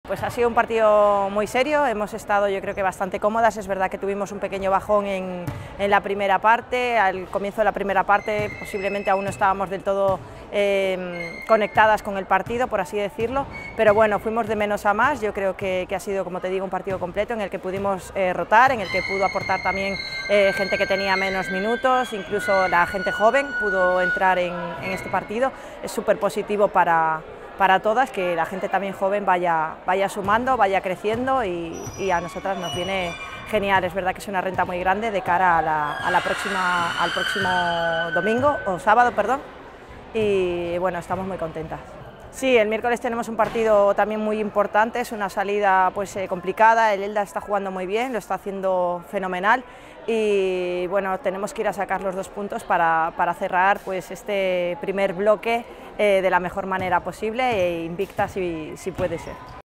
Pues ha sido un partido muy serio, hemos estado yo creo que bastante cómodas, es verdad que tuvimos un pequeño bajón en la primera parte, al comienzo de la primera parte posiblemente aún no estábamos del todo conectadas con el partido, por así decirlo, pero bueno, fuimos de menos a más, yo creo que ha sido, como te digo, un partido completo en el que pudimos rotar, en el que pudo aportar también gente que tenía menos minutos, incluso la gente joven pudo entrar en este partido, es súper positivo para todas, que la gente también joven vaya sumando, vaya creciendo y a nosotras nos viene genial. Es verdad que es una renta muy grande de cara al próximo domingo, o sábado, perdón, y bueno, estamos muy contentas. Sí, el miércoles tenemos un partido también muy importante, es una salida pues complicada, el Elda está jugando muy bien, lo está haciendo fenomenal y bueno, tenemos que ir a sacar los 2 puntos para cerrar pues este primer bloque de la mejor manera posible e invicta si puede ser.